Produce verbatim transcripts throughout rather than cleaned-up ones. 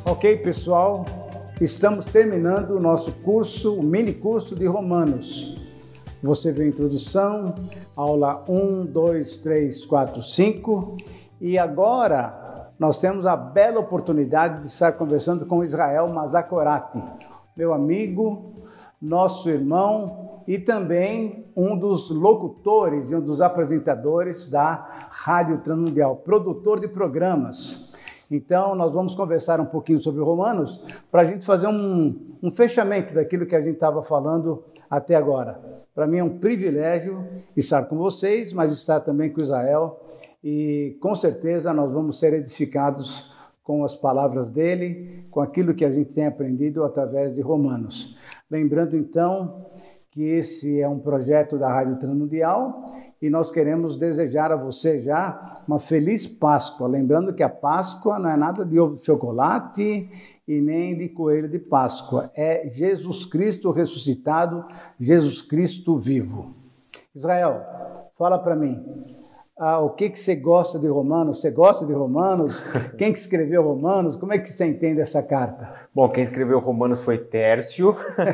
Ok, pessoal, estamos terminando o nosso curso, o mini curso de Romanos. Você viu a introdução, aula um, dois, três, quatro, cinco, e agora nós temos a bela oportunidade de estar conversando com Israel Mazakorati, meu amigo, nosso irmão e também um dos locutores e um dos apresentadores da Rádio Transmundial, produtor de programas. Então, nós vamos conversar um pouquinho sobre Romanos para a gente fazer um, um fechamento daquilo que a gente estava falando até agora. Para mim é um privilégio estar com vocês, mas estar também com Israel e com certeza nós vamos ser edificados com as palavras dele, com aquilo que a gente tem aprendido através de Romanos. Lembrando então que esse é um projeto da Rádio Transmundial e nós queremos desejar a você já uma feliz Páscoa. Lembrando que a Páscoa não é nada de ovo de chocolate e nem de coelho de Páscoa. É Jesus Cristo ressuscitado, Jesus Cristo vivo. Israel, fala para mim, ah, o que, que você gosta de Romanos? Você gosta de Romanos? Quem que escreveu Romanos? Como é que você entende essa carta? Bom, quem escreveu Romanos foi Tércio,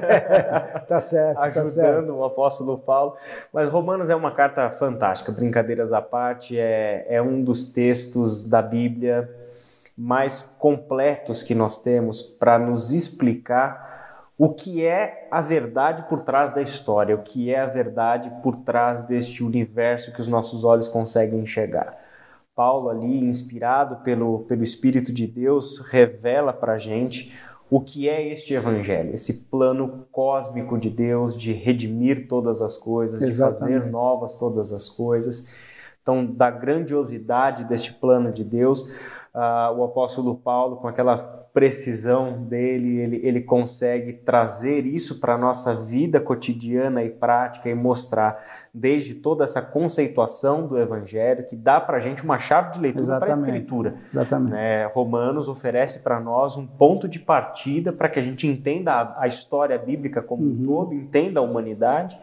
tá certo, ajudando tá certo. o apóstolo Paulo. Mas Romanos é uma carta fantástica, brincadeiras à parte, é, é um dos textos da Bíblia mais completos que nós temos para nos explicar o que é a verdade por trás da história, o que é a verdade por trás deste universo que os nossos olhos conseguem enxergar. Paulo ali, inspirado pelo, pelo Espírito de Deus, revela para a gente o que é este evangelho, esse plano cósmico de Deus de redimir todas as coisas, Exatamente. De fazer novas todas as coisas. Então, da grandiosidade deste plano de Deus, uh, o apóstolo Paulo, com aquela precisão dele, ele, ele consegue trazer isso para a nossa vida cotidiana e prática e mostrar desde toda essa conceituação do Evangelho que dá para a gente uma chave de leitura para a Escritura. Exatamente. Né? Romanos oferece para nós um ponto de partida para que a gente entenda a, a história bíblica como uhum. um todo, entenda a humanidade.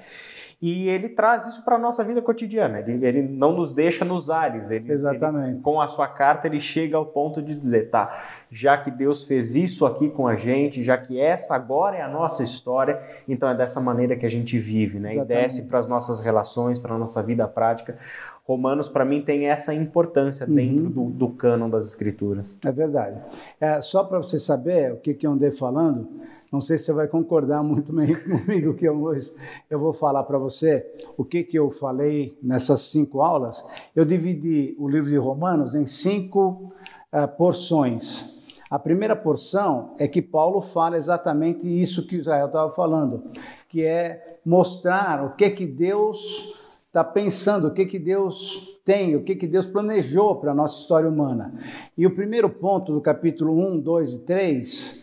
E ele traz isso para a nossa vida cotidiana, ele, ele não nos deixa nos ares, ele, Exatamente. Ele, com a sua carta ele chega ao ponto de dizer, tá, já que Deus fez isso aqui com a gente, já que essa agora é a nossa história, então é dessa maneira que a gente vive, né? E desce para as nossas relações, para a nossa vida prática. Romanos, para mim, tem essa importância uhum. dentro do, do cânon das Escrituras. É verdade. É, só para você saber o que, que eu andei falando, não sei se você vai concordar muito bem comigo que eu vou, eu vou falar para você o que, que eu falei nessas cinco aulas. Eu dividi o livro de Romanos em cinco uh, porções. A primeira porção é que Paulo fala exatamente isso que Israel estava falando, que é mostrar o que, que Deus está pensando, o que, que Deus tem, o que, que Deus planejou para a nossa história humana. E o primeiro ponto do capítulo um, dois e três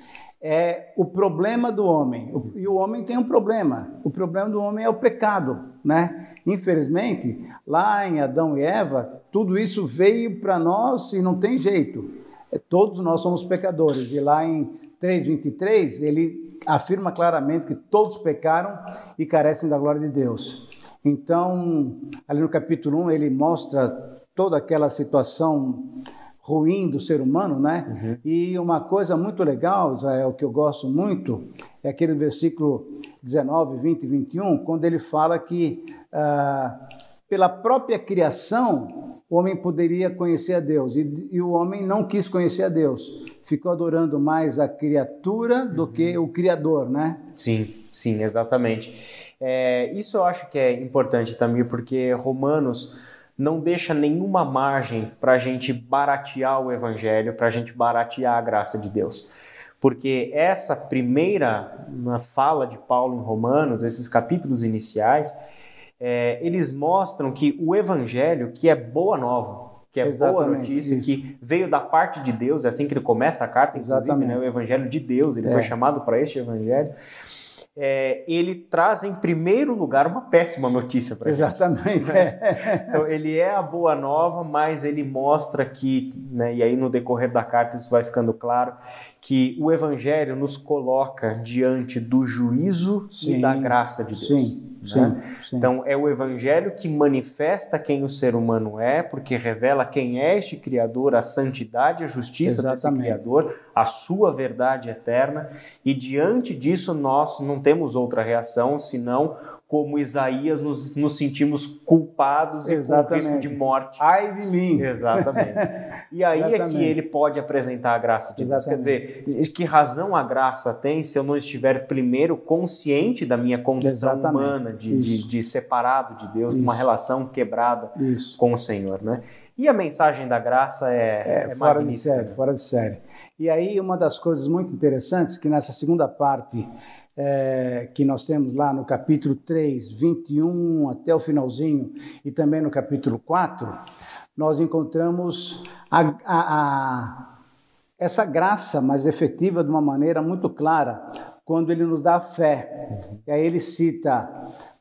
é o problema do homem. E o homem tem um problema. O problema do homem é o pecado, né? Infelizmente, lá em Adão e Eva, tudo isso veio para nós e não tem jeito. Todos nós somos pecadores. E lá em três, vinte e três, ele afirma claramente que todos pecaram e carecem da glória de Deus. Então, ali no capítulo um, ele mostra toda aquela situação ruim do ser humano, né? Uhum. E uma coisa muito legal, Israel, que eu gosto muito, é aquele versículo dezenove, vinte e vinte e um, quando ele fala que ah, pela própria criação o homem poderia conhecer a Deus e, e o homem não quis conhecer a Deus, ficou adorando mais a criatura do uhum. que o Criador, né? Sim, sim, exatamente. É, isso eu acho que é importante também, porque Romanos não deixa nenhuma margem para a gente baratear o Evangelho, para a gente baratear a graça de Deus. Porque essa primeira fala de Paulo em Romanos, esses capítulos iniciais, é, eles mostram que o Evangelho, que é boa nova, que é Exatamente, boa notícia, isso. que veio da parte de Deus, é assim que ele começa a carta, inclusive, né, o Evangelho de Deus, ele é. foi chamado para este Evangelho, é, ele traz em primeiro lugar uma péssima notícia para a gente. Exatamente. Né? Então, ele é a boa nova, mas ele mostra que, né, e aí no decorrer da carta isso vai ficando claro, que o Evangelho nos coloca diante do juízo sim, e da graça de Deus. Sim, né? sim, sim. Então, é o Evangelho que manifesta quem o ser humano é, porque revela quem é este Criador, a santidade e a justiça Exatamente. Desse Criador, a sua verdade eterna, e diante disso nós não temos outra reação, senão como Isaías nos, nos sentimos culpados Exatamente. E com risco de morte. Ai de mim! Exatamente. E aí Exatamente. É que ele pode apresentar a graça de Exatamente. Deus. Quer dizer, que razão a graça tem se eu não estiver primeiro consciente da minha condição Exatamente. Humana, de, de, de separado de Deus, de uma relação quebrada Isso. Com o Senhor, né? E a mensagem da graça é, é, é fora de série, fora de série. E aí uma das coisas muito interessantes que nessa segunda parte É, que nós temos lá no capítulo três, vinte e um até o finalzinho, e também no capítulo quatro, nós encontramos a, a, a, essa graça mais efetiva de uma maneira muito clara, quando ele nos dá a fé. Uhum. E aí ele cita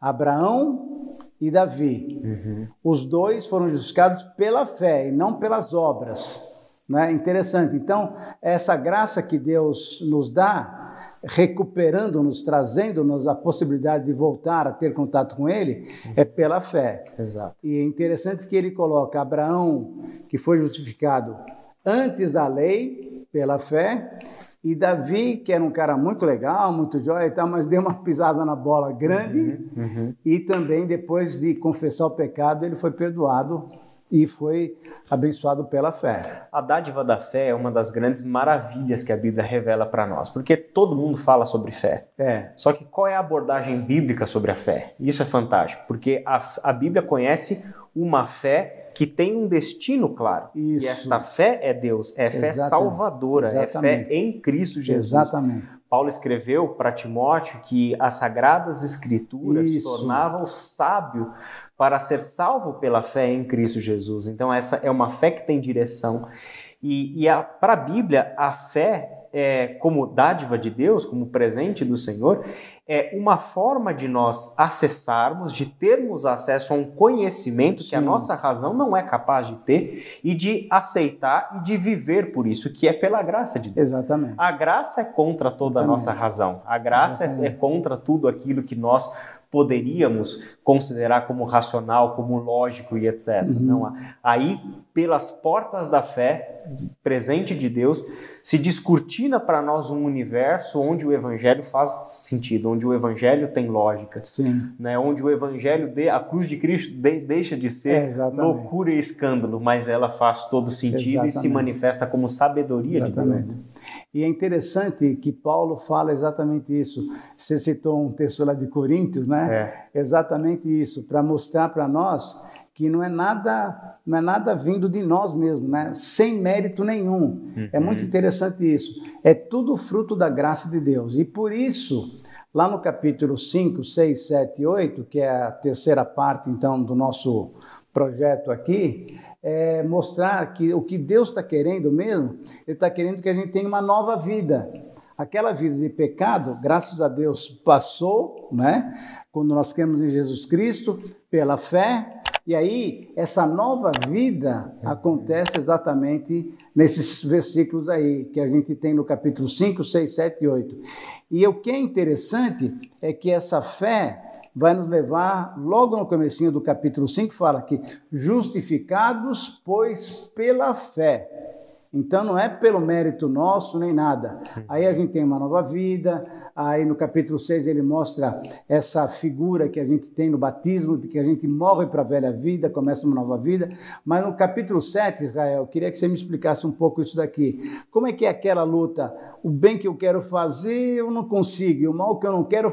Abraão e Davi. Uhum. Os dois foram justificados pela fé e não pelas obras. Né? Interessante. Então, essa graça que Deus nos dá, recuperando-nos, trazendo-nos a possibilidade de voltar a ter contato com Ele, é pela fé. Exato. E é interessante que ele coloca Abraão, que foi justificado antes da lei, pela fé, e Davi, que era um cara muito legal, muito jóia e tal, mas deu uma pisada na bola grande, uhum, uhum. E também, depois de confessar o pecado, ele foi perdoado e foi abençoado pela fé. A dádiva da fé é uma das grandes maravilhas que a Bíblia revela para nós, porque todo mundo fala sobre fé. É. Só que qual é a abordagem bíblica sobre a fé? Isso é fantástico, porque a, a Bíblia conhece uma fé que tem um destino claro. Isso. E esta fé é Deus, é fé Exatamente. Salvadora, Exatamente. É fé em Cristo Jesus. Exatamente. Paulo escreveu para Timóteo que as Sagradas Escrituras Isso. Tornavam o sábio para ser salvo pela fé em Cristo Jesus. Então essa é uma fé que tem direção. E, e para a Bíblia, a fé, é, como dádiva de Deus, como presente do Senhor, é uma forma de nós acessarmos, de termos acesso a um conhecimento Sim. que a nossa razão não é capaz de ter e de aceitar e de viver por isso, que é pela graça de Deus. Exatamente. A graça é contra toda a nossa razão. A graça é, é contra tudo aquilo que nós poderíamos considerar como racional, como lógico e etcétera. Uhum. Então, aí, pelas portas da fé, presente de Deus, se descortina para nós um universo onde o Evangelho faz sentido, onde o Evangelho tem lógica, Sim. né? Onde o Evangelho, de, a cruz de Cristo de, deixa de ser é, loucura e escândalo, mas ela faz todo sentido exatamente. E se manifesta como sabedoria exatamente. De Deus. Né? E é interessante que Paulo fala exatamente isso. Você citou um texto lá de Coríntios, né? É. Exatamente isso, para mostrar para nós que não é nada, não é nada vindo de nós mesmos, né? Sem mérito nenhum. Uhum. É muito interessante isso. É tudo fruto da graça de Deus. E por isso, lá no capítulo cinco, seis, sete e oito, que é a terceira parte, então, do nosso projeto aqui, é mostrar que o que Deus está querendo mesmo, Ele está querendo que a gente tenha uma nova vida. Aquela vida de pecado, graças a Deus, passou, né? Quando nós cremos em Jesus Cristo, pela fé. E aí, essa nova vida acontece exatamente nesses versículos aí, que a gente tem no capítulo cinco, seis, sete e oito. E o que é interessante é que essa fé vai nos levar, logo no comecinho do capítulo cinco, fala que justificados, pois, pela fé. Então, não é pelo mérito nosso, nem nada. Aí a gente tem uma nova vida, aí no capítulo seis ele mostra essa figura que a gente tem no batismo, de que a gente morre para a velha vida, começa uma nova vida. Mas no capítulo sete, Israel, eu queria que você me explicasse um pouco isso daqui. Como é que é aquela luta? O bem que eu quero fazer, eu não consigo. E o mal que eu não quero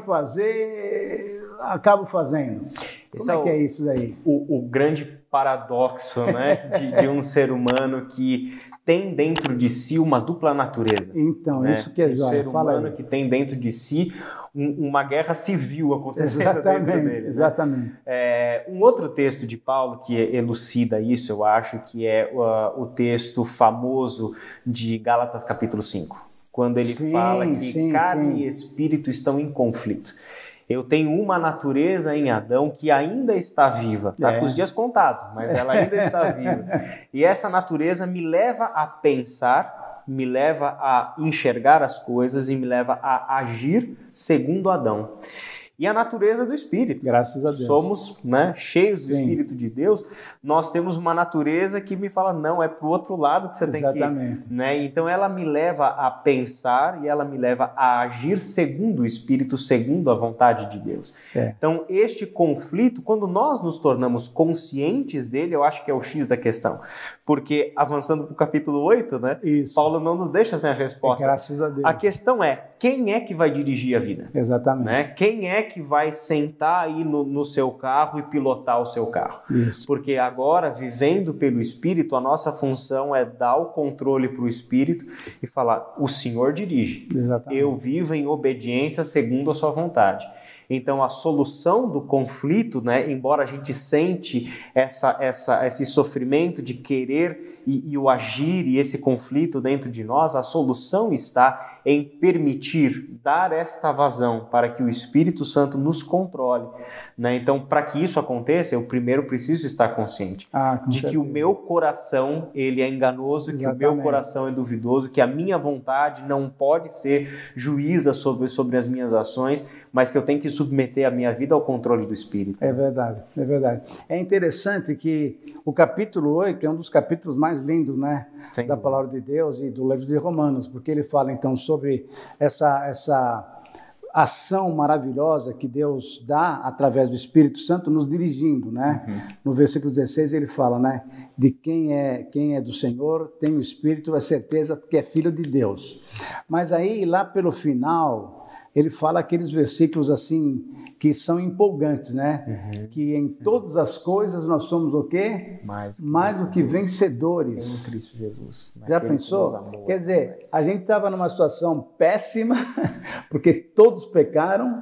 fazer, acabo fazendo. Como é, é que é isso daí? O, o grande paradoxo, né, de, de um ser humano que tem dentro de si uma dupla natureza. Então, né? Isso que é jóia. Um ser humano que tem dentro de si um, uma guerra civil acontecendo exatamente, dentro dele. Né? Exatamente. É, um outro texto de Paulo que elucida isso, eu acho, que é uh, o texto famoso de Gálatas capítulo cinco. quando ele sim, fala que sim, carne sim. e espírito estão em conflito. Eu tenho uma natureza em Adão que ainda está viva, está É. com os dias contados, mas ela ainda está viva. E essa natureza me leva a pensar, me leva a enxergar as coisas e me leva a agir segundo Adão. E a natureza do Espírito. Graças a Deus. Somos, né, cheios do Sim. Espírito de Deus. Nós temos uma natureza que me fala, não, é para o outro lado que você Exatamente. tem que ir. Né? Então ela me leva a pensar e ela me leva a agir segundo o Espírito, segundo a vontade de Deus. É. Então este conflito, quando nós nos tornamos conscientes dele, eu acho que é o X da questão. Porque avançando para o capítulo oito, né, Isso. Paulo não nos deixa sem a resposta. É, graças a Deus. A questão é, quem é que vai dirigir a vida? Exatamente. Né? Quem é que vai sentar aí no, no seu carro e pilotar o seu carro? Isso. Porque agora, vivendo pelo Espírito, a nossa função é dar o controle para o Espírito e falar, o Senhor dirige. Exatamente. Eu vivo em obediência segundo a sua vontade. Então, a solução do conflito, né, embora a gente sente essa, essa, esse sofrimento de querer e, e o agir e esse conflito dentro de nós, a solução está em permitir dar esta vazão para que o Espírito Santo nos controle. Né? Então, para que isso aconteça, eu primeiro preciso estar consciente ah, com de certeza. que o meu coração ele é enganoso, Exatamente. que o meu coração é duvidoso, que a minha vontade não pode ser juíza sobre, sobre as minhas ações, mas que eu tenho que submeter a minha vida ao controle do Espírito. É verdade, é verdade. É interessante que o capítulo oito é um dos capítulos mais lindos, né, Sem da dúvida. Palavra de Deus e do livro de Romanos, porque ele fala então sobre essa, essa ação maravilhosa que Deus dá através do Espírito Santo nos dirigindo, né? Uhum. No versículo dezesseis ele fala, né, de quem é, quem é do Senhor, tem o Espírito, a certeza que é filho de Deus. Mas aí lá pelo final ele fala aqueles versículos assim que são empolgantes, né? Uhum. Que em todas as coisas nós somos o quê? Mais, Mais do que vencedores. Em Cristo Jesus. Já pensou? Quer dizer, a gente estava numa situação péssima, porque todos pecaram.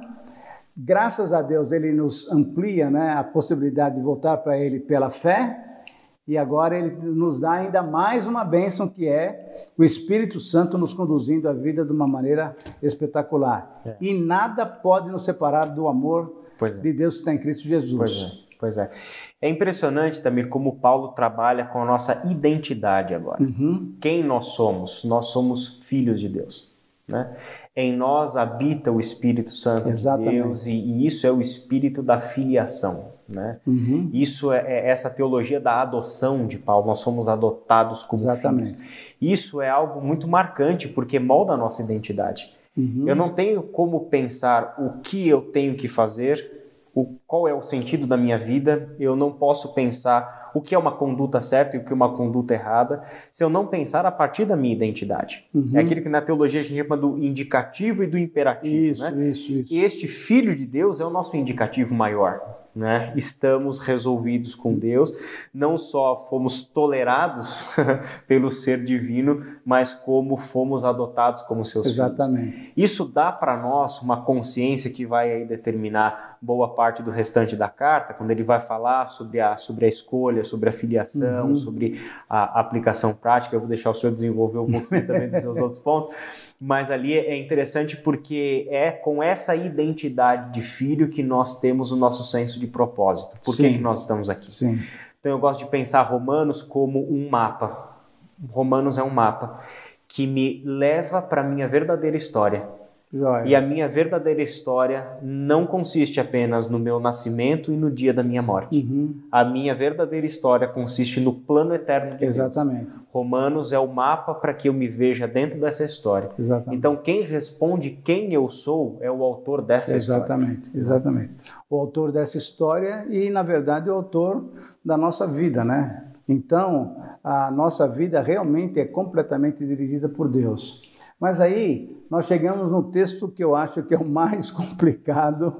Graças a Deus ele nos amplia, né, a possibilidade de voltar para ele pela fé. E agora ele nos dá ainda mais uma bênção, que é o Espírito Santo nos conduzindo a vida de uma maneira espetacular. É. E nada pode nos separar do amor é. de Deus que está em Cristo Jesus. Pois é, pois é. É impressionante, Tamir, como Paulo trabalha com a nossa identidade agora. Uhum. Quem nós somos? Nós somos filhos de Deus. Né? Em nós habita o Espírito Santo Exatamente. de Deus, e, e isso é o espírito da filiação. Né? Uhum. Isso é, é essa teologia da adoção de Paulo, nós somos adotados como Exatamente. filhos. Isso é algo muito marcante, porque molda a nossa identidade. Uhum. Eu não tenho como pensar o que eu tenho que fazer, o, qual é o sentido da minha vida, eu não posso pensar o que é uma conduta certa e o que é uma conduta errada, se eu não pensar a partir da minha identidade. Uhum. É aquilo que na teologia a gente chama do indicativo e do imperativo. Isso, né? isso, isso. E este Filho de Deus é o nosso indicativo maior. Né? Estamos resolvidos com Deus, não só fomos tolerados pelo ser divino, mas como fomos adotados como seus Exatamente. filhos. Isso dá para nós uma consciência que vai aí determinar boa parte do restante da carta, quando ele vai falar sobre a, sobre a escolha, sobre a filiação, uhum. sobre a aplicação prática. Eu vou deixar o senhor desenvolver um pouquinho também dos seus outros pontos. Mas ali é interessante porque é com essa identidade de filho que nós temos o nosso senso de propósito. Por que, que nós estamos aqui? Sim. Então eu gosto de pensar Romanos como um mapa. Romanos é um mapa que me leva para a minha verdadeira história. Joia. E a minha verdadeira história não consiste apenas no meu nascimento e no dia da minha morte. Uhum. A minha verdadeira história consiste no plano eterno de Exatamente. Deus. Romanos é o mapa para que eu me veja dentro dessa história. Exatamente. Então, quem responde quem eu sou é o autor dessa exatamente, história. Exatamente. O autor dessa história e, na verdade, o autor da nossa vida, né? Então, a nossa vida realmente é completamente dirigida por Deus. Mas aí nós chegamos no texto que eu acho que é o mais complicado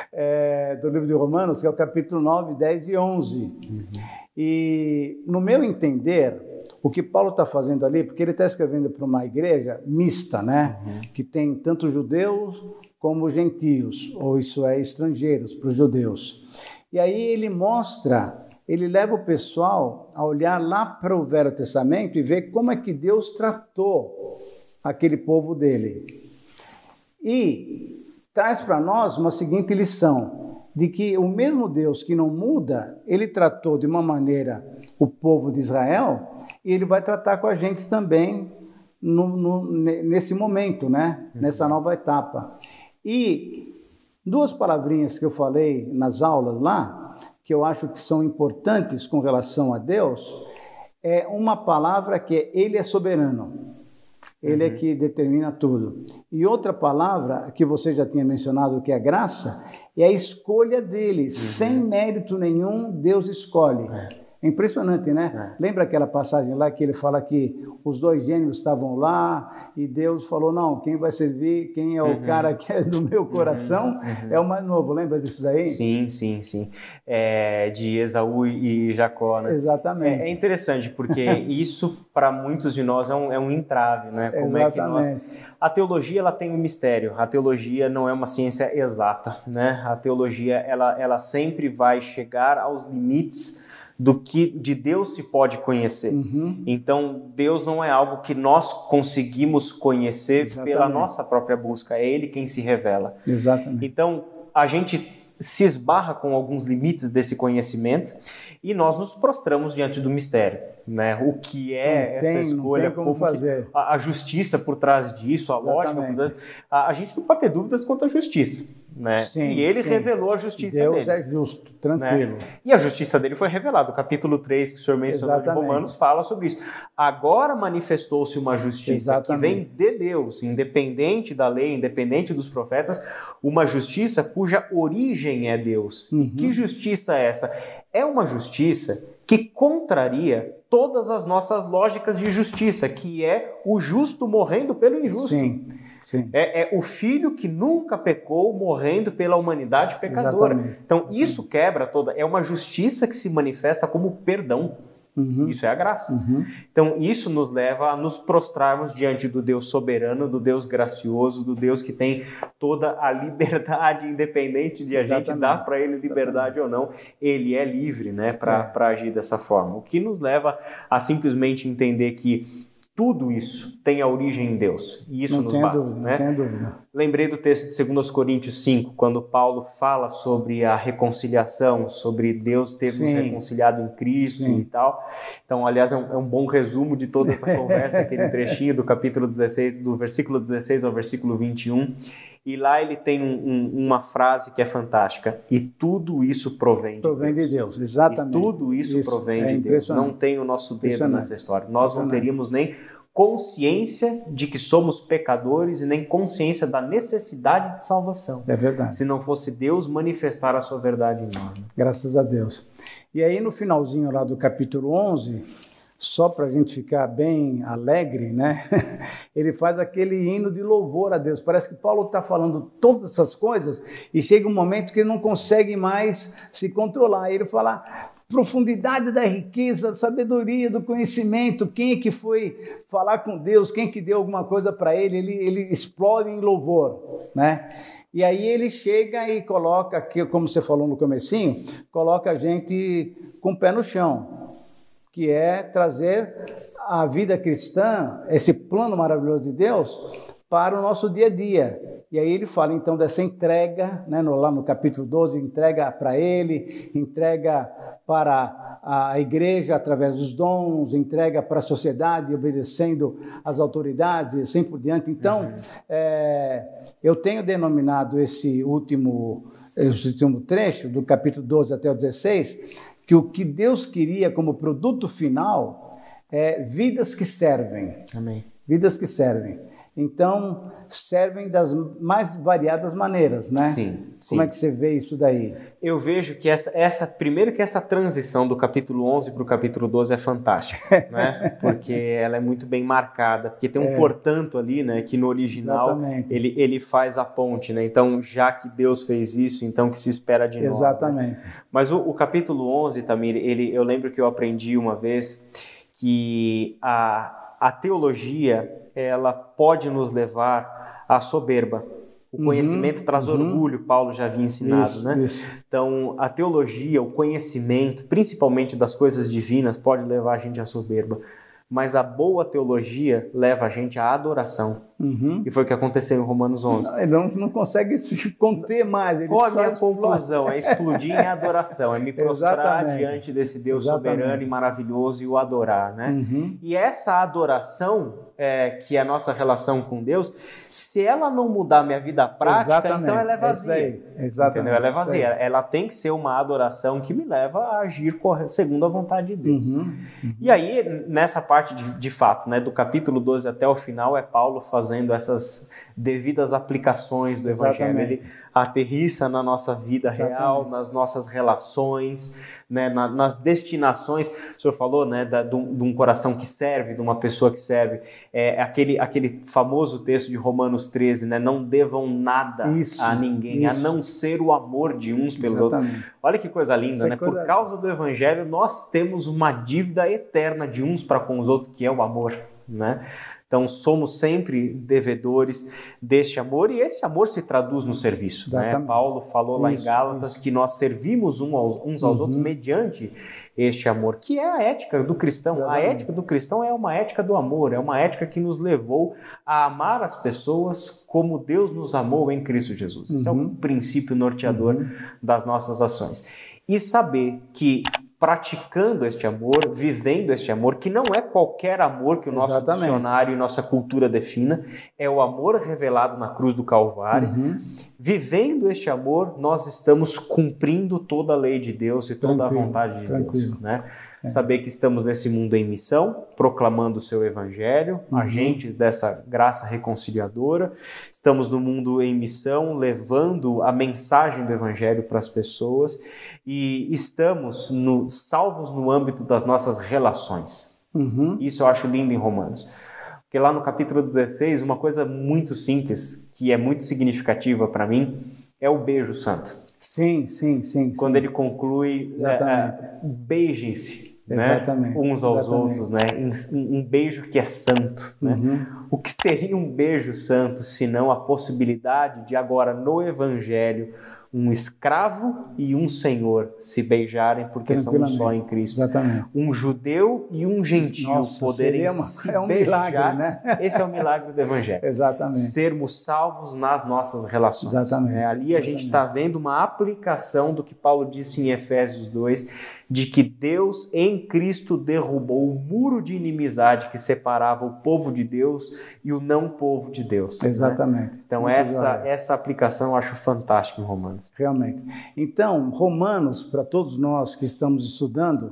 é, do livro de Romanos, que é o capítulo nove, dez e onze. Uhum. E, no meu entender, o que Paulo está fazendo ali, porque ele está escrevendo para uma igreja mista, né? Uhum. Que tem tanto judeus como gentios, ou isso é, estrangeiros para os judeus. E aí ele mostra, ele leva o pessoal a olhar lá para o Velho Testamento e ver como é que Deus tratou aquele povo dele. E traz para nós uma seguinte lição, de que o mesmo Deus que não muda, ele tratou de uma maneira o povo de Israel, e ele vai tratar com a gente também no, no, nesse momento, né? Uhum. Nessa nova etapa. E duas palavrinhas que eu falei nas aulas lá, que eu acho que são importantes com relação a Deus, é uma palavra que é Ele é soberano. Ele uhum. é que determina tudo. E outra palavra que você já tinha mencionado, que é graça, é a escolha dele. Uhum. Sem mérito nenhum, Deus escolhe. É. É impressionante, né? É. Lembra aquela passagem lá que ele fala que os dois gêmeos estavam lá e Deus falou, não, quem vai servir, quem é o uhum. cara que é do meu coração, uhum. Uhum. é o mais novo. Lembra disso daí? Sim, sim, sim. É de Esaú e Jacó, né? Exatamente. É, é interessante, porque isso, para muitos de nós, é um, é um entrave, né? Como Exatamente. É que nós... A teologia, ela tem um mistério. A teologia não é uma ciência exata, né? A teologia, ela, ela sempre vai chegar aos limites do que de Deus se pode conhecer. Uhum. Então, Deus não é algo que nós conseguimos conhecer Exatamente. Pela nossa própria busca, é Ele quem se revela. Exatamente. Então, a gente se esbarra com alguns limites desse conhecimento e nós nos prostramos diante do mistério, né? O que é não essa tem, escolha, não tem como, como fazer. A, a justiça por trás disso, a Exatamente. Lógica por trás, a, a gente não pode ter dúvidas quanto à justiça, né? Sim, e ele sim. revelou a justiça Deus dele. Deus é justo, tranquilo. Né? E a justiça dele foi revelada. O capítulo três que o senhor mencionou de Romanos fala sobre isso. Agora manifestou-se uma justiça Exatamente. que vem de Deus, independente da lei, independente dos profetas, uma justiça cuja origem é Deus. Uhum. Que justiça é essa? É uma justiça que contraria todas as nossas lógicas de justiça, que é o justo morrendo pelo injusto. Sim. Sim. É, é o filho que nunca pecou morrendo pela humanidade pecadora. Exatamente. Então isso quebra toda, é uma justiça que se manifesta como perdão. Uhum. Isso é a graça. Uhum. Então isso nos leva a nos prostrarmos diante do Deus soberano, do Deus gracioso, do Deus que tem toda a liberdade, independente de a Exatamente. Gente dar para ele liberdade Exatamente. Ou não, ele é livre, né, para é. agir dessa forma. O que nos leva a simplesmente entender que tudo isso tem a origem em Deus, e isso não nos tem basta. Dúvida, né? Não tem dúvida. Lembrei do texto de dois Coríntios cinco, quando Paulo fala sobre a reconciliação, sobre Deus ter Sim. nos reconciliado em Cristo Sim. e tal. Então, aliás, é um, é um bom resumo de toda essa conversa, aquele trechinho do capítulo dezesseis, do versículo dezesseis ao versículo vinte e um. E lá ele tem um, um, uma frase que é fantástica. E tudo isso provém de provém Deus. de Deus, exatamente. E tudo isso, isso provém é de Deus. Não tem o nosso dedo nessa história. Nós não teríamos nem consciência de que somos pecadores e nem consciência da necessidade de salvação. É verdade. Se não fosse Deus manifestar a sua verdade em nós. Né? Graças a Deus. E aí no finalzinho lá do capítulo onze, só para a gente ficar bem alegre, né? Ele faz aquele hino de louvor a Deus. Parece que Paulo está falando todas essas coisas e chega um momento que ele não consegue mais se controlar. Ele fala... profundidade da riqueza, da sabedoria, do conhecimento, quem é que foi falar com Deus, quem que deu alguma coisa para ele, ele, ele explode em louvor, né? E aí ele chega e coloca aqui, como você falou no comecinho, coloca a gente com o pé no chão, que é trazer a vida cristã, esse plano maravilhoso de Deus, para o nosso dia a dia. E aí ele fala então dessa entrega, né, no, lá no capítulo doze, entrega para ele, entrega para a igreja através dos dons, entrega para a sociedade obedecendo às autoridades e assim por diante. Então, uhum. é, eu tenho denominado esse último, esse último trecho, do capítulo doze até o dezesseis, que o que Deus queria como produto final é vidas que servem. Amém. Vidas que servem. Então, servem das mais variadas maneiras, né? Sim, sim. Como é que você vê isso daí? Eu vejo que essa, essa primeiro que essa transição do capítulo onze para o capítulo doze é fantástica, né? Porque ela é muito bem marcada, porque tem um é. portanto ali, né? Que no original ele, ele faz a ponte, né? Então, já que Deus fez isso, então que se espera de nós. Exatamente. Né? Mas o, o capítulo onze, Tamir, ele, eu lembro que eu aprendi uma vez que a, a teologia... ela pode nos levar à soberba. O uhum, conhecimento traz uhum. orgulho, Paulo já havia ensinado, isso, né? Isso. Então, a teologia, o conhecimento, principalmente das coisas divinas, pode levar a gente à soberba. mas a boa teologia leva a gente à adoração. Uhum. E foi o que aconteceu em Romanos onze. Não, ele não, não consegue se conter mais. Ele Qual a só minha explode. conclusão? É explodir em adoração, é me prostrar Exatamente. diante desse Deus Exatamente. soberano e maravilhoso e o adorar, né? Uhum. E essa adoração, é, que é a nossa relação com Deus, se ela não mudar minha vida prática, Exatamente. então ela é vazia. Isso aí. Exatamente. Entendeu? Ela é vazia. Isso aí. Ela tem que ser uma adoração que me leva a agir segundo a vontade de Deus. Uhum. Uhum. E aí, nessa parte de, de fato, né, do capítulo doze até o final, é Paulo fazendo essas devidas aplicações do Evangelho. Exatamente. Ele aterrissa na nossa vida Exatamente. real, nas nossas relações, né, na, nas destinações. O senhor falou, né, da, de, um, de um coração que serve, de uma pessoa que serve. É aquele, aquele famoso texto de Romanos treze, né, não devam nada isso, a ninguém, isso. a não ser o amor de uns pelos Exatamente. outros. Olha que coisa linda, Isso é né? coisa... Por causa do Evangelho, nós temos uma dívida eterna de uns para com os outros, que é o amor, né? Então, somos sempre devedores deste amor, e esse amor se traduz no serviço, né? Paulo falou lá isso, em Gálatas isso. que nós servimos uns aos, uns aos uhum. outros mediante este amor, que é a ética do cristão. Exatamente. A ética do cristão é uma ética do amor, é uma ética que nos levou a amar as pessoas como Deus nos amou em Cristo Jesus. Esse uhum. é o princípio norteador uhum. das nossas ações. E saber que praticando este amor, vivendo este amor, que não é qualquer amor que o nosso Exatamente. dicionário e nossa cultura defina, é o amor revelado na cruz do Calvário. Uhum. Vivendo este amor, nós estamos cumprindo toda a lei de Deus e toda tranquilo, a vontade de tranquilo. Deus, né? É. Saber que estamos nesse mundo em missão, proclamando o seu evangelho, uhum. agentes dessa graça reconciliadora. Estamos no mundo em missão, levando a mensagem do evangelho para as pessoas, e estamos no, salvos no âmbito das nossas relações. Uhum. Isso eu acho lindo em Romanos. Porque lá no capítulo dezesseis, uma coisa muito simples, que é muito significativa para mim, é o beijo santo. Sim, sim, sim. Quando sim. ele conclui, é, é, beijem-se. Né? Uns aos Exatamente. outros, né? Um, um beijo que é santo, né? Uhum. O que seria um beijo santo, senão a possibilidade de agora no Evangelho um escravo e um senhor se beijarem porque são um só em Cristo. Exatamente. Um judeu e um gentio Nossa, poderem uma, se é um beijar. Milagre, né? Esse é o milagre do Evangelho. Exatamente. Sermos salvos nas nossas relações. Exatamente. É, ali a Exatamente. gente está vendo uma aplicação do que Paulo disse em Efésios dois, de que Deus em Cristo derrubou o muro de inimizade que separava o povo de Deus e o não povo de Deus. Exatamente. Né? Então essa, essa aplicação eu acho fantástica em Romanos. Realmente. Então, Romanos, para todos nós que estamos estudando,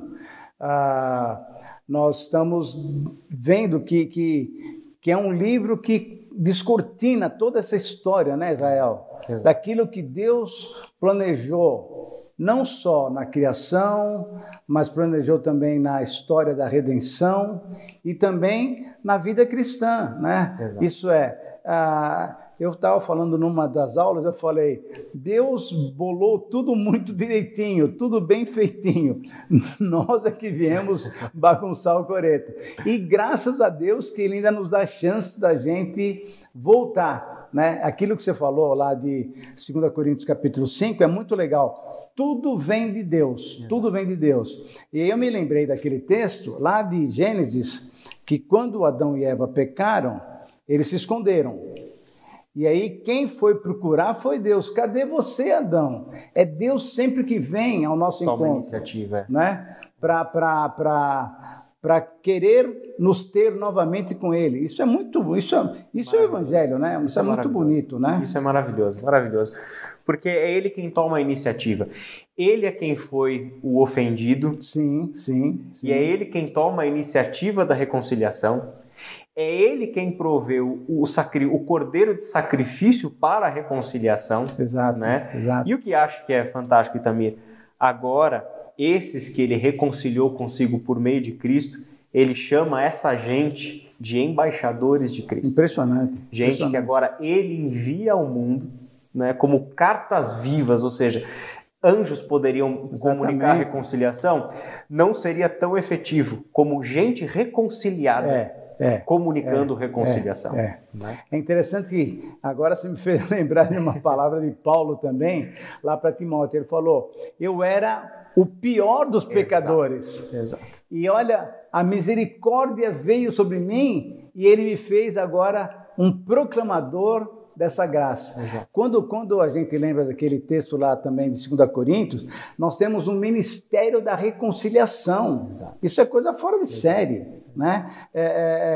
ah, nós estamos vendo que, que, que é um livro que descortina toda essa história, né, Israel? Exato. Daquilo que Deus planejou, não só na criação, mas planejou também na história da redenção e também na vida cristã, né? Exato. Isso é, ah, eu estava falando numa das aulas, eu falei, Deus bolou tudo muito direitinho, tudo bem feitinho. Nós é que viemos bagunçar o coreto. E graças a Deus que Ele ainda nos dá a chance da gente voltar, né? Aquilo que você falou lá de dois Coríntios capítulo cinco é muito legal. Tudo vem de Deus, Exato. Tudo vem de Deus. E eu me lembrei daquele texto lá de Gênesis, que quando Adão e Eva pecaram, eles se esconderam. E aí quem foi procurar foi Deus. Cadê você, Adão? É Deus sempre que vem ao nosso Toma encontro. Iniciativa. Né? Para para querer nos ter novamente com Ele. Isso é muito, isso é, isso é o Evangelho, né? Isso, isso é, é muito bonito, né? Isso é maravilhoso, maravilhoso. Porque é Ele quem toma a iniciativa. Ele é quem foi o ofendido. Sim, sim. sim. E é Ele quem toma a iniciativa da reconciliação. É Ele quem proveu o, sacri... o cordeiro de sacrifício para a reconciliação. Exato, né? exato. E o que acho que é fantástico, Itamir, agora, esses que Ele reconciliou consigo por meio de Cristo, Ele chama essa gente de embaixadores de Cristo. Impressionante. Gente impressionante. que agora Ele envia ao mundo, né, como cartas vivas, ou seja, anjos poderiam Exatamente. Comunicar a reconciliação, não seria tão efetivo como gente reconciliada. É. É, comunicando é, reconciliação. É, é. Né? É interessante que agora você me fez lembrar de uma palavra de Paulo também, lá para Timóteo. Ele falou, eu era o pior dos pecadores. Exato. Exato. E olha, a misericórdia veio sobre mim e ele me fez agora um proclamador dessa graça. Exato. Quando, quando a gente lembra daquele texto lá também de segunda Coríntios, nós temos um ministério da reconciliação. Exato. Isso é coisa fora de Exato. série, né? É,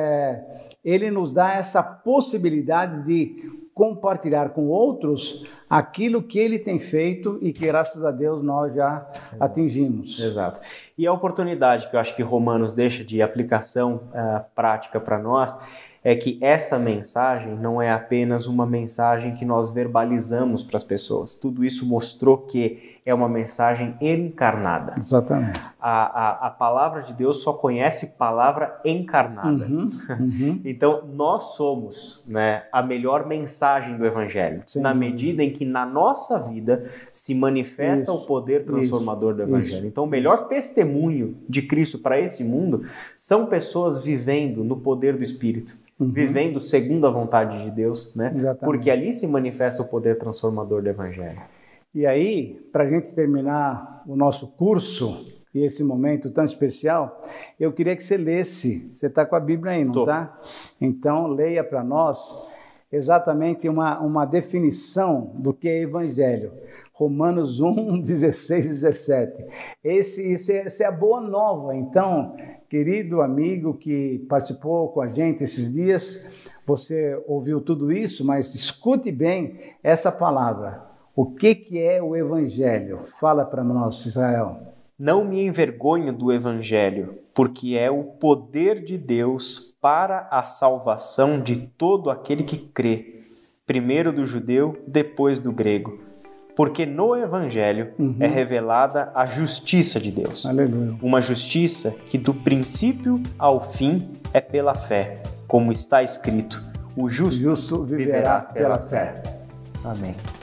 é, ele nos dá essa possibilidade de compartilhar com outros aquilo que ele tem feito e que, graças a Deus, nós já Exato. atingimos. Exato. E a oportunidade que eu acho que Romanos deixa de aplicação uh, prática para nós é que essa mensagem não é apenas uma mensagem que nós verbalizamos para as pessoas. Tudo isso mostrou que é uma mensagem encarnada. Exatamente. A, a, a palavra de Deus só conhece palavra encarnada. Uhum, uhum. Então, nós somos, né, a melhor mensagem do Evangelho, Sim. na medida em que na nossa vida se manifesta isso, o poder transformador isso, do Evangelho. Isso. Então, o melhor testemunho de Cristo para esse mundo são pessoas vivendo no poder do Espírito. Uhum. Vivendo segundo a vontade de Deus, né? Exatamente. Porque ali se manifesta o poder transformador do Evangelho. E aí, para a gente terminar o nosso curso e esse momento tão especial, eu queria que você lesse. Você está com a Bíblia aí, não está? Então, leia para nós exatamente uma, uma definição do que é Evangelho. Romanos um, dezesseis e dezessete. Esse, esse, essa é a boa nova. Então, querido amigo que participou com a gente esses dias, você ouviu tudo isso, mas escute bem essa palavra. O que, que é o Evangelho? Fala para nós, Israel. Não me envergonho do Evangelho, porque é o poder de Deus para a salvação de todo aquele que crê, primeiro do judeu, depois do grego. Porque no Evangelho uhum. é revelada a justiça de Deus. Aleluia. Uma justiça que do princípio ao fim é pela fé, como está escrito, o justo, o justo viverá, viverá pela, pela fé. fé. Amém.